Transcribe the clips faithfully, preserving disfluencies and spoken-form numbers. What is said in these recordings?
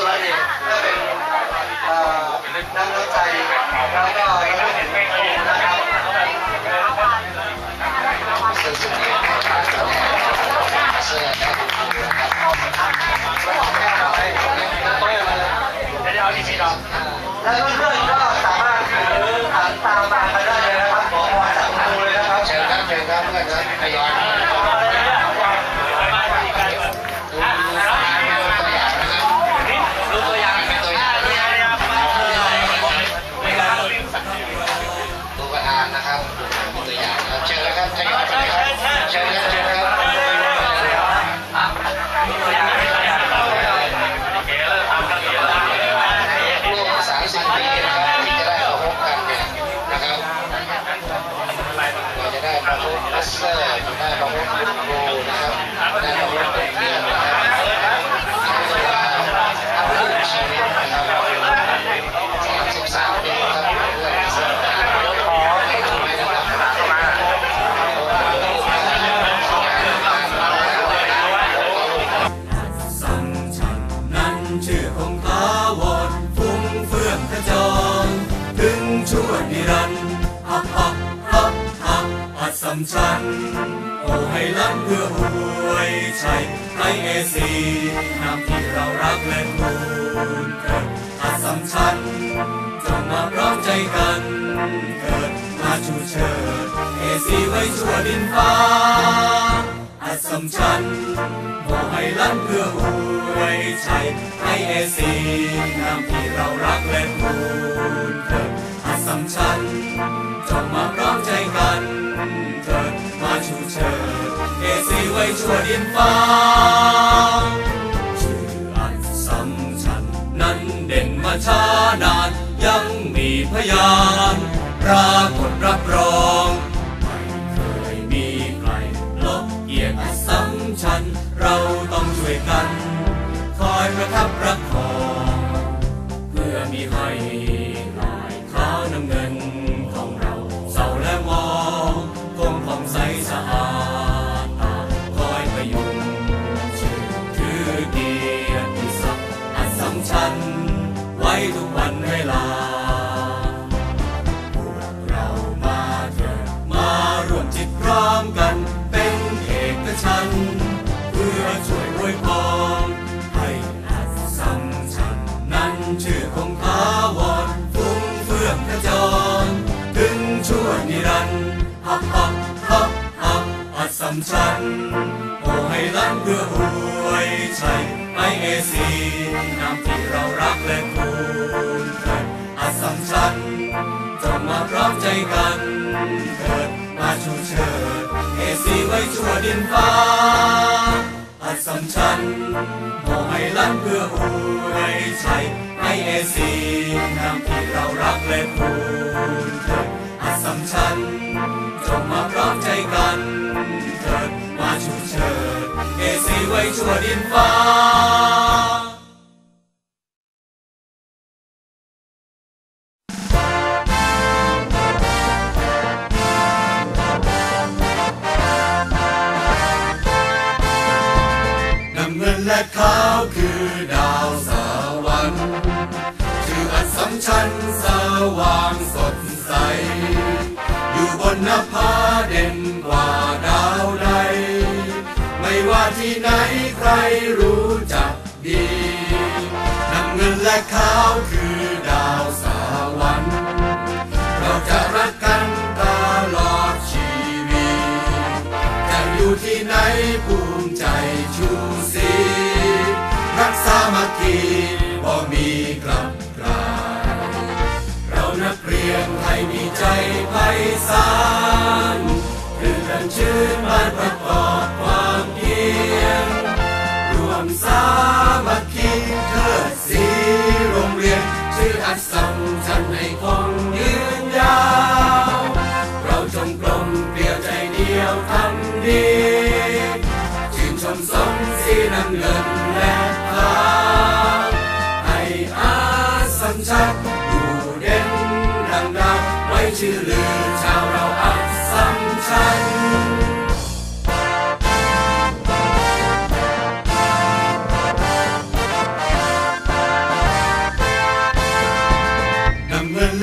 สุรเดชก็เป็นนักวิจัยแล้วก็นักเห็นไม่คงนะครับซึ่งสุดท้ายการแสดงเสื้อแดงแล้วเพื่อนๆก็สามารถถือขันตามมาไปได้เลยนะครับขอพรจากครูเลยนะครับเชิญครับเชิญครับเพื่อนครับทยอยดูตัวอย่างเป็นตัวอย่างดูกระดานนะครับดูตัวอย่างครับเชิญเลยครับทยอยไปเลยครับเชิญครับเชิญครับสามสิบปีนะครับที่จะได้มาพบกันเนี่ยนะครับเราจะได้มาพบมาสเตอร์ได้มาพบคุณครูนะครับได้มาพบเพื่อนนะครับใช้เวลาทั้งครึ่งชีวิตนะครับสามสิบสามปีครับเพื่อนสัญญาขอให้ทุกท่านนะครับมาสังฉันนั้นชื่อของท้าวรฟุ้งเฟื่องขจรถึงชั่วนิรันดร์ฮับฮับฮับฮับอัศมชันโอ้ให้ล้ำเพื่อหวยชัยให้เอซีนำที่เรารักและทูลเกิดอัศมชันจงมาพร้อมใจกันเกิดมาชูเชิดเอซีไว้ชั่วดินฟ้าอัศมชันโอ้ให้ล้ำเพื่อหวยชัยให้เอซีนำที่เรารักและทูลเกิดอัศมชันจงมาพร้อมใจกันเกิดมาชูเชิดเอซีไว้ชั่วดินฟ้าชื่ออัศมชันนั้นเด่นมาช้านานยังมีพยานปรากฏรับรองไม่เคยมีใครลบเกียรติอัศมชันเราต้องช่วยกันคอยประทับประคองเพื่อมีให้ลายขาวน้ำเงินของเราเศร้าและมองคงผ่องใสสะอาดตาคอยประยุงชื่อคือเกียรติศักดิ์อัศมชันไว้ทุกวันเวลาพวกเรามาเถิดมาร่วมจิตพร้อมกันเป็นเอกฉันท์เพื่อช่วยอวยพรให้อัศมชันนั้นชื่อของท้าวรฟุ้งเฟื่องขจรถึงชั่วนิรันดร์ฮับฮับฮับฮับอัศมชันโอ้ให้ล้ำเพื่อหวยชัยให้เอซีนำที่เรารักและทูลเกิดอัศมชันจงมาพร้อมใจกันเกิดมาชูเชิดเอซีไว้ชั่วดินฟ้าอัศมชันโอ้ให้ล้ำเพื่อหวยชัยให้เอซีนำที่เรารักและทูลเกิดอัศมชันจงมาพร้อมใจกันเกิดมาชูเชิดเอซีไว้ชั่วดินฟ้าและขาวคือดาวสวรรค์ชื่ออัศมชันสว่างสดใสอยู่บนนภาเด่นกว่าดาวใดไม่ว่าที่ไหนใครรู้จักดีน้ำเงินและขาวคือดาวสวรรค์เราจะรักกันตลอดชีวิตจะอยู่ที่ไหนภูมิใจชูสีรักสามัคคีบ่มีกลับกลายเรานักเรียนไทยมีใจไพศาลคือกันชื่นบานประกอบความเพียรรวมสามัคคีเทิดสีโรงเรียนชื่ออัศมชันให้คงยืนยาวเราจงกลมเกลียวใจเดียวทำดีชื่นชมสมศรีน้ำเงินและขาวให้อาสมชันอยู่เด่นดังดาวไว้ชื่อลือชาวเราอัศมชันเ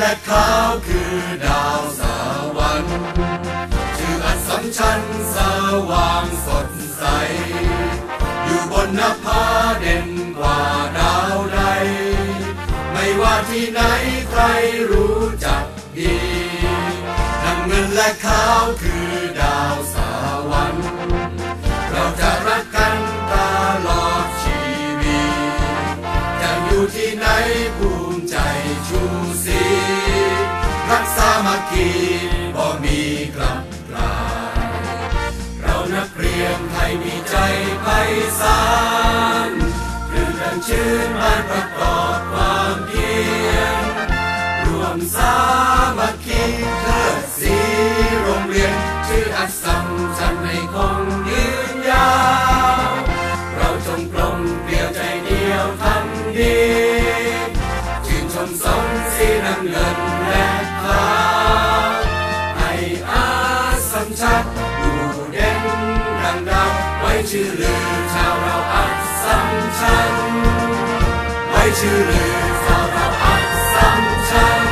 และขาวคือดาวสวรรค์ชื่ออัศมชัญสว่างสดใสอยู่บนนภาเด่นกว่าดาวใดไม่ว่าที่ไหนใครรู้จักดีน้ำเงินและขาวคือดาวสวรรค์เราจะรักกันตลอดชีวิตจะอยู่ที่ไหนภูมิใจชูสีรักสามัคคีบ่มีกลับกลายเรานักเรียนไทยมีใจไพศาลรื่นเริงชื่นบานประกอบความเพียรรวมสามัคคีเทิดสีโรงเรียนชื่ออัศมชัญให้คงยืนยาวเราจงกลมเกลียวใจเดียวทำดีชื่นชมสมศรีน้ำเงินและขาวให้อัศมชัญอยู่เด่นดังดาวไว้ชื่อลือชาวเราอัศมชัญไว้ชื่อลือชาวเราอัศมชัญ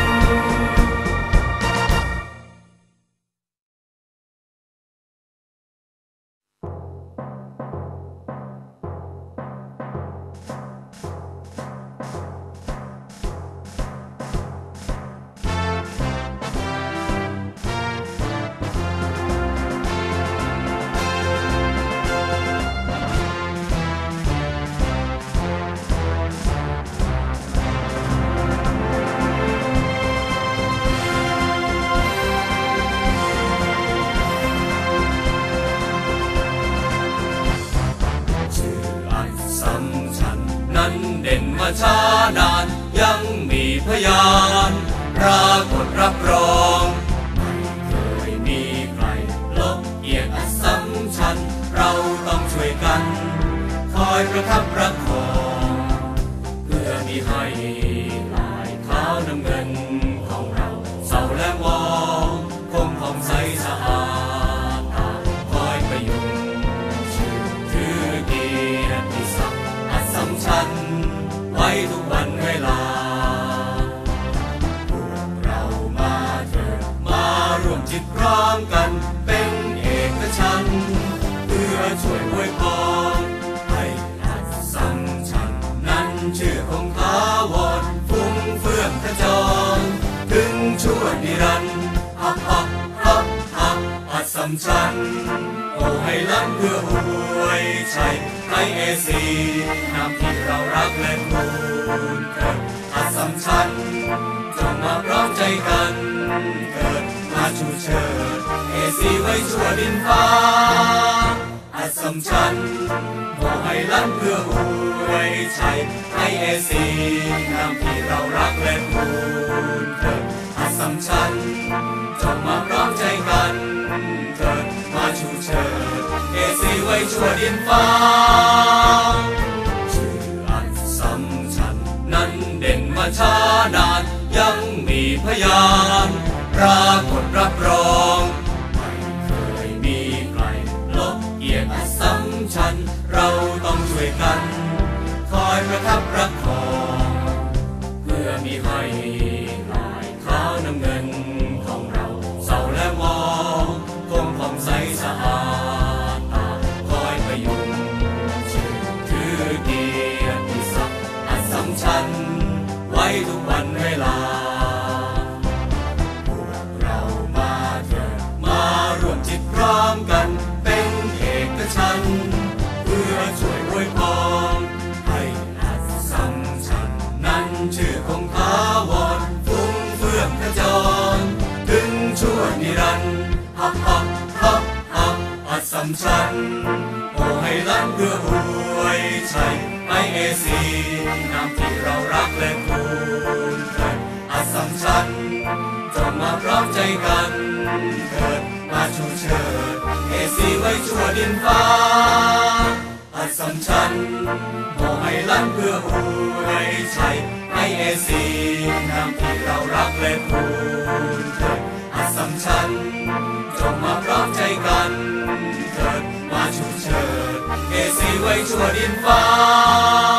เด่นมาช้านานยังมีพยานปรากฏรับรองไม่เคยมีใครลบเกียรติอัศมชัญเราต้องช่วยกันคอยประคับประคองเพื่อมีให้ลายขาวน้ำเงินของเราเศร้าและวองคงผ่องใสสะอาดตาคอยประยุงชื่อถือเกียรติศักดิ์อัศมชัญไว้ทุกวันเวลาพวกเรามาเถิดมาร่วมจิตพร้อมกันเป็นเอกฉันท์เพื่อช่วยอวยพรให้อัศมชัญนั้นชื่อคงถาวรฟุ้งเฟื่องขจรถึงชั่วนิรันดร์ฮับฮับฮับฮับอัศมชัญโอ้ให้ล้ำเพื่ออวยชัยให้เอซีนามที่เรารักและคูณเกิดอัศมชัญจงมาพร้อมใจกันเกิดมาชูเชิดเอซีไว้ชั่วดินฟ้าอัศมชัญโอ้ให้ล้ำเพื่ออวยชัยให้เอซีนามที่เรารักและคูณเกิดอัศมชัญจงมาพร้อมใจกันเกิดมาชูเชิดเอซีไว้ชั่วดินฟ้าชื่ออัศมชัญนั้นเด่นมาช้านานยังมีพยานปรากฏรับรองไม่เคยมีใครลบเกียรติอัศมชัญเราต้องช่วยกันคอยประคับประคองเพื่อมีให้ลายขาวน้ำเงินของเราเศร้าและมองคงผ่องใสสะอาดตาคอยประยุงชื่อถือเกียรติศักดิ์อัศมชัญไว้ทุกวันเวลาพวกเรามาเถิดมาร่วมจิตพร้อมกันเป็นเอกฉันท์เพื่อช่วยอวยพรให้อัศมชัญนั้นชื่อคงถาวรฟุ้งเฟื่องขจรถึงชั่วนิรันดร์ฮับฮับฮับฮับอัศมชัญโอ้ให้ล้ำเพื่ออวยชัยให้เอซีนามที่เรารักและคูณเกิดอัศมชัญจงมาพร้อมใจกันเกิดมาชูเชิดเอซีไว้ชั่วดินฟ้าอัศมชัญโอ้ให้ล้ำเพื่ออวยชัยให้เอซีนามที่เรารักและคูณเกิดอัศมชัญจงมาพร้อมใจกันเกิดมาชูเชิดเอซีไว้ชั่วดินฟ้า